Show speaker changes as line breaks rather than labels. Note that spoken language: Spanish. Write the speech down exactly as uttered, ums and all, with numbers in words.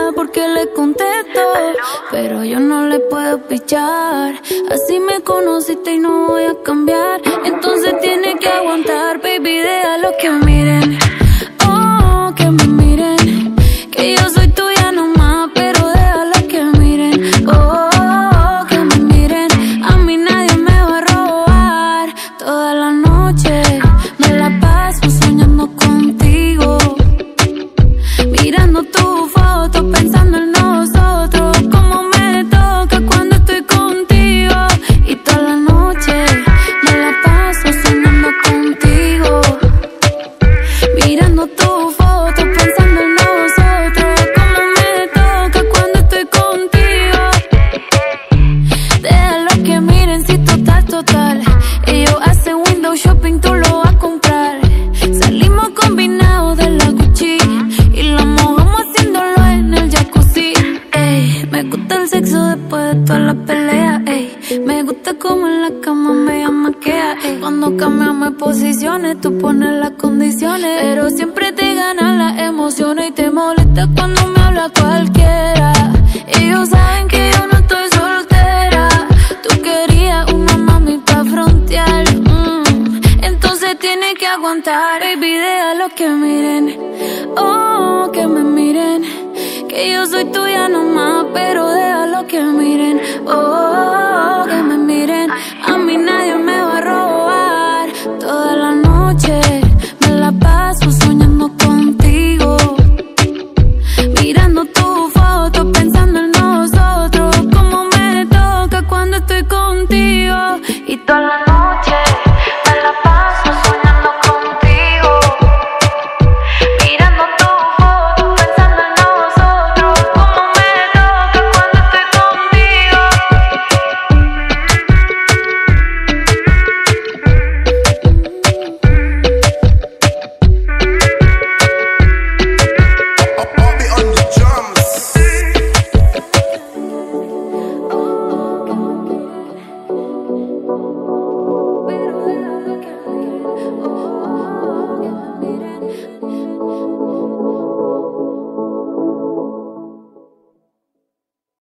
llama porque le contesto, pero yo no le puedo pichar. Así me conociste y no voy a cambiar. Entonces tiene que aguantar, baby, déjalo que miren. Oh, que me miren, que yo soy tuya nomás, pero déjalo que miren. Oh, que me miren, a mí nadie me va a robar. Toda la noche me la paso soñando contigo, mirando tu foto, pensando en nosotros. Como me toca cuando estoy contigo. Y toda la noche me la paso soñando contigo, mirando tu foto, pensando en nosotros. Como me toca cuando estoy contigo. Déjalo que miren, si total, total. Ellos hacen window shopping, tú lo vas a comprar. Salimos combinados de la Gucci y lo mojamos haciéndolo en el jacuzzi. Ey, me gusta el sexo después de toda la pelea. Ey, me gusta como en la cama me amaquea. Ey, cuando cambiamos posiciones, tú pones las condiciones, pero siempre te ganan las emociones y te molesta cuando me habla cualquiera. Ellos saben que yo no estoy soltera. Tú querías una mami pa' frontear. Mm. Entonces tienes que aguantar, baby, déjalo que miren. Oh, que me miren, que yo soy tuya nomás, pero déjalo que miren. Oh, que me miren, a mí nadie